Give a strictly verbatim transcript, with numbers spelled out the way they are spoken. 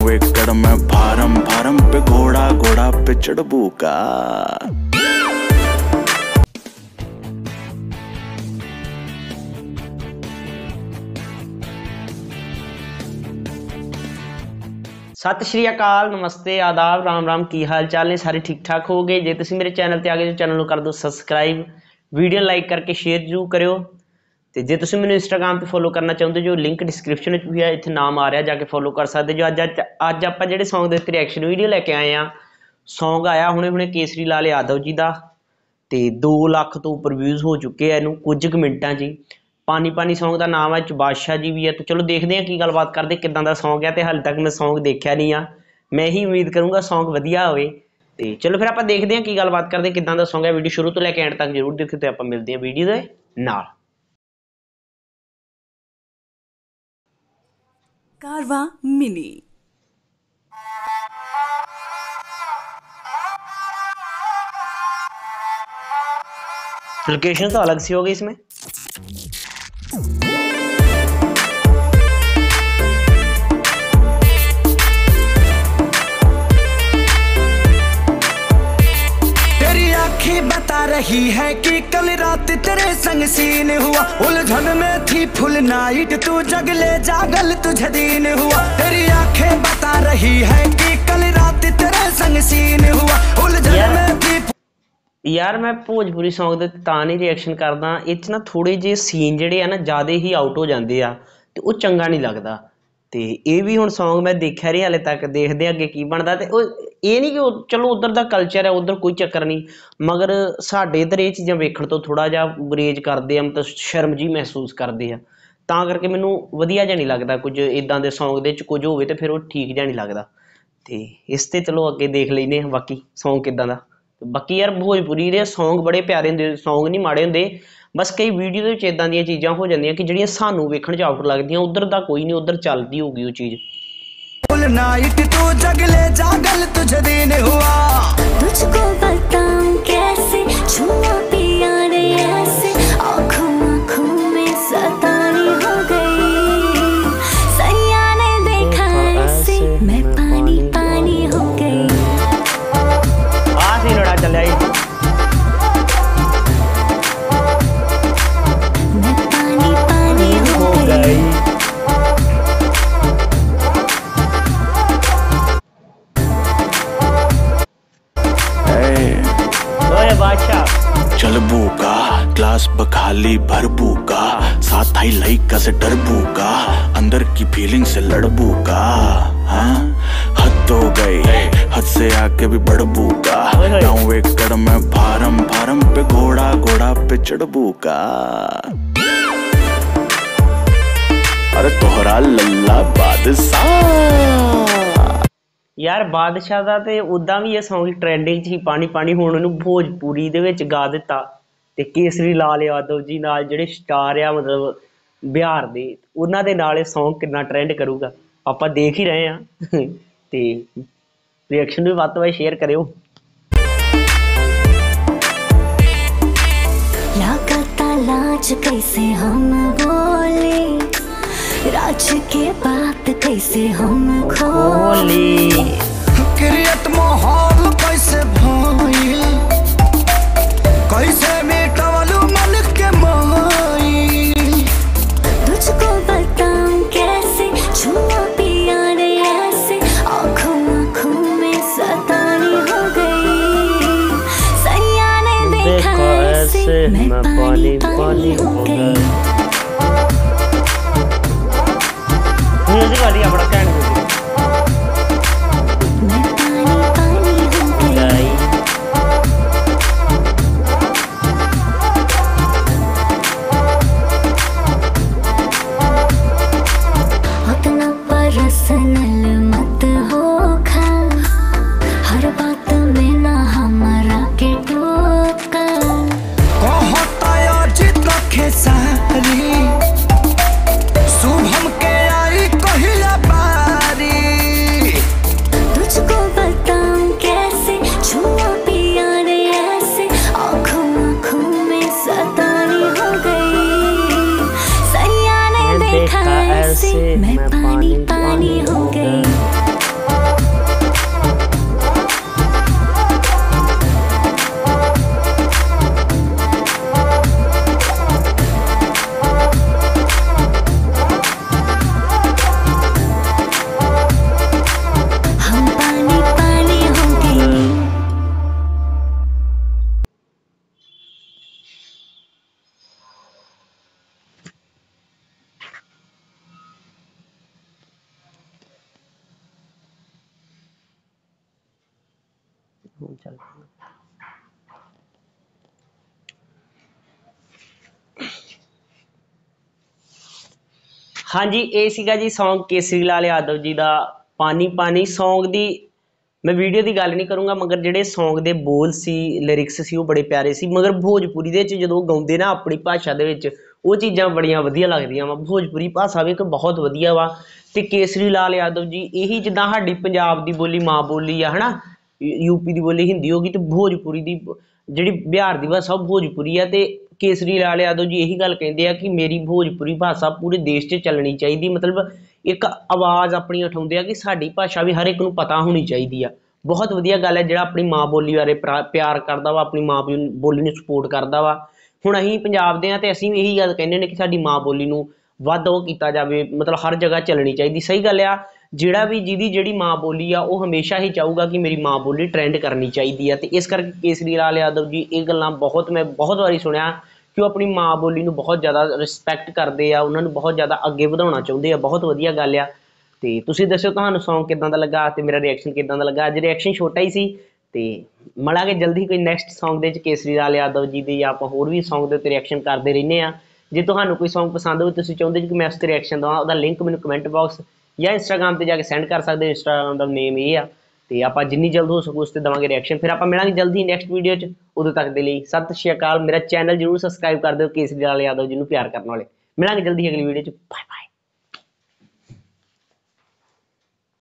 एकड़ में भारम भारम पे घोड़ा घोड़ा पे चढ़बू का। सत श्री अकाल, नमस्ते, आदाब, राम राम। की हाल चाल ने? सारे ठीक ठाक हो गए? जे तुसीं मेरे चैनल ते आ गए तो चैनल को कर दो सबसक्राइब, वीडियो लाइक करके शेयर जरूर करो। तो जे तुसीं मैनूं इंस्टाग्राम पर फॉलो करना चाहते जो लिंक डिस्क्रिप्शन में भी है, इत्थे नाम आ रहा, जाके फॉलो कर सकते जो। अज अज आप जिहड़े सॉन्ग दे उत्ते रिएक्शन वीडियो लैके आए हैं, सॉन्ग आया हुणे हुणे केसरी लाल यादव जी का, तो दो लख तो उपर व्यूज़ हो चुके हैं इनू कुछ क मिनटां च ही। पानी पानी सॉन्ग का नाम है, बादशाह जी भी है। तो चलो देखते हैं की गलबात करते, किदां दा सॉन्ग है। तो हाले तक मैं सॉन्ग देखा नहीं आ, मैं ही उम्मीद करूँगा सॉन्ग वधिया होवे। तो चलो फिर आप देखते हैं की गलबात करते, किदां दा सॉन्ग है। वीडियो शुरू तो लैके एंड तक जरूर देखो, तो आप मिलते हैं वीडियो दे नाल। कारवां मिनी लोकेशन तो अलग सी हो गई इसमें। तेरी आंखें बता रही है कि कल रात तेरे संग सीन हुआ, उलझन में थी फुल नाइट, तू जगले जागल तुझे दिन हुआ। तेरी आंखें बता रही है कि कल रात तेरे संग सीन हुआ, उलझन में थी। यार मैं भोजपुरी सॉन्ग दे तां नहीं रिएक्शन करदा, इस ना थोड़े जे सीन जिहड़े आ ना ज़्यादा ही आउट हो जाते आ, तो वो चंगा नहीं लगता। तो ये भी हुण सॉन्ग मैं देखा नहीं हाले तक, देखते अगे की बनता। तो ये नहीं कि चलो उधर का कल्चर है, उधर कोई चक्कर नहीं, मगर साडे इधर ये चीज़ां वेखण तो थोड़ा जिहा गुरेज करते हैं, मतलब शर्म जी महसूस करते हैं। तां करके मैनूं वधिया जिहा नहीं लगता कुछ इदां दे सॉन्ग दे कुछ होवे तो फिर वो ठीक जिहा नहीं लगता। तो इस ते चलो अगे देख लैंदे हैं बाकी सॉन्ग किदां दा। बाकी यार भोजपुरी दे सॉन्ग बड़े प्यारे होंदे, सॉन्ग नहीं माड़े होंदे, बस कई वीडियो दे विच इदां दीयां चीज़ां हो जांदियां कि जिहड़ियां सानूं वेखण च आउट लगदियां, उधर दा कोई नहीं, उधर चलदी होगी वो चीज़। फुल नाइट तू जगले जागल तुझे दिन हुआ, तुझको बताऊं कैसे छुआ पिया रे ऐसे, आँखों आँखों में सतानी हो गई, सैया ने देखा ऐसे मैं पानी पानी हो गई। आ सी लड़ा चलिया जी, मैं पानी पानी हो गई। चलबू का क्लास बखाली भरबू का, साथ आई लाइका से डरबू का, अंदर की फीलिंग से लड़बू का। हाँ हद हो गई, हद से आके भी बढ़बू का, गाँव एकड़ में भारम भारम पे घोड़ा घोड़ा पे चढ़बू का। अरे तोहरा लल्ला बादशाह। यार बादशाह का तो उदा भी ये सॉन्ग ट्रेंडिंग ही पानी पानी हुण उहनूं भोजपुरी दे विच गा दिता, ते केसरी लाल यादव जी नाल जिहड़े स्टार आ मतलब बिहार दे, उन्हां दे नाल सॉन्ग कितना ट्रेंड करूगा आपां देख ही रहे हैं। ते रिएक्शन भी वध तो वध शेयर करियो। लागता लाज कैसे हम बोले, राज के बात कैसे हम खोले, क्रिएट माहौल कैसे भइल, कैसे मिटवलू मन के माइल। तुझको बताऊं कैसे छुआ पिया रे ऐसे, आँखों आँखों में सतानी हो गई, सैया ने देखा ऐसे मैं पानी पानी हो गई। म्यूजिक वाली बड़ा कैंड मैं पानी पानी हो गई। उतना पर्सनल मत हो खा, हर बात में ना हमारा के टोका, कहता अजित खेसारी शुभम के आई कहिया बा ਚੱਲ ਹਾਂਜੀ ਇਹ ਸੀਗਾ ਜੀ ਸੌਂਗ ਕੇਸਰੀ ਲਾਲ यादव जी ਦਾ पानी पानी ਸੌਂਗ ਦੀ मैं वीडियो की गल नहीं करूँगा मगर ਜਿਹੜੇ ਸੌਂਗ ਦੇ ਬੋਲ ਸੀ ਲਿਰਿਕਸ ਸੀ ਉਹ ਬੜੇ ਪਿਆਰੇ ਸੀ ਮਗਰ ਭੋਜਪੁਰੀ ਦੇ ਵਿੱਚ ਜਦੋਂ ਗਾਉਂਦੇ ਨਾ ਆਪਣੀ ਭਾਸ਼ਾ ਦੇ ਵਿੱਚ ਉਹ ਚੀਜ਼ਾਂ ਬੜੀਆਂ ਵਧੀਆ ਲੱਗਦੀਆਂ ਵਾ ਭੋਜਪੁਰੀ ਭਾਸ਼ਾ ਵੀ ਇੱਕ ਬਹੁਤ ਵਧੀਆ ਵਾ ਤੇ ਕੇਸਰੀ ਲਾਲ यादव जी ਇਹੀ ਜਿੱਦਾਂ ਸਾਡੀ ਪੰਜਾਬ ਦੀ ਬੋਲੀ ਮਾਂ ਬੋਲੀ ਆ ਹਨਾ यूपी की बोली हिंदी होगी तो भोजपुरी की जी बिहार की भाषा भोजपुरी है तो केसरी लाल यादव जी यही गल कहते हैं कि मेरी भोजपुरी भाषा पूरे देश च चलनी चाहिए मतलब एक आवाज़ अपनी उठाते हैं कि साडी भाषा भी हर एक नूं पता होनी चाहिए है बहुत वधिया गल है जिहड़ा अपनी माँ बोली बारे प्यार करता वा अपनी माँ बोली नूं सपोर्ट करता वा हुण असीं पंजाब दे हां ते असीं भी यही गल कहने ने कि साडी माँ बोली नूं वध ओह कीता जावे मतलब हर जगह चलनी चाहिए सही गल आ ਜਿਹੜਾ भी ਜਿਹਦੀ ਜਿਹੜੀ माँ बोली आ ਉਹ हमेशा ही चाहूगा कि मेरी माँ बोली ट्रेंड करनी चाहिए है तो इस करके केसरी लाल यादव जी ये गल्लां बहुत मैं बहुत बारी सुनिया कि वो अपनी माँ बोली नूं बहुत ज़्यादा रिस्पैक्ट करते हैं उन्होंने बहुत ज़्यादा अगे ਵਧਾਉਣਾ ਚਾਹੁੰਦੇ आ बहुत वधिया गल आ ਤੇ ਤੁਸੀਂ ਦੱਸਿਓ ਤੁਹਾਨੂੰ ਸੌਂਗ ਕਿੱਦਾਂ ਦਾ ਲੱਗਾ ਤੇ ਮੇਰਾ ਰਿਐਕਸ਼ਨ ਕਿੱਦਾਂ ਦਾ ਲੱਗਾ ਅੱਜ ਰਿਐਕਸ਼ਨ ਛੋਟਾ ਹੀ ਸੀ ਤੇ ਮਿਲਾਂਗੇ ਜਲਦੀ ਕੋਈ ਨੈਕਸਟ ਸੌਂਗ ਦੇ ਵਿੱਚ ਕੇਸਰੀ ਲਾਲ यादव जी ਦੇ ਆਪਾਂ ਹੋਰ ਵੀ ਸੌਂਗ ਦੇ ਉੱਤੇ ਰਿਐਕਸ਼ਨ ਕਰਦੇ ਰਹਿੰਦੇ ਆ ਜੇ ਤੁਹਾਨੂੰ ਕੋਈ ਸੌਂਗ ਪਸੰਦ ਹੋਵੇ ਤੁਸੀਂ ਚਾਹੁੰਦੇ ਕਿ ਮੈਂ ਉਸ ਤੇ ਰਿਐਕਸ਼ਨ ਦਵਾਂ ਉਹਦਾ ਲਿੰਕ ਮੈਨੂੰ ਕਮੈਂਟ ਬਾਕਸ या इंस्टाग्राम पर जाके सेंड कर सकते हो इंस्टाग्राम का नेम ये आ तो आप जिन्नी जल्द हो सकू उस पर देवांगे रिएक्शन फिर आप मिलांगे जल्दी नैक्सट वीडियो च उदों तक के लिए सत श्री अकाल मेरा चैनल जरूर सबसक्राइब कर दो केसरी लाल यादव जी प्यार करने वाले मिलांगे जल्दी अगली वीडियो च बाय।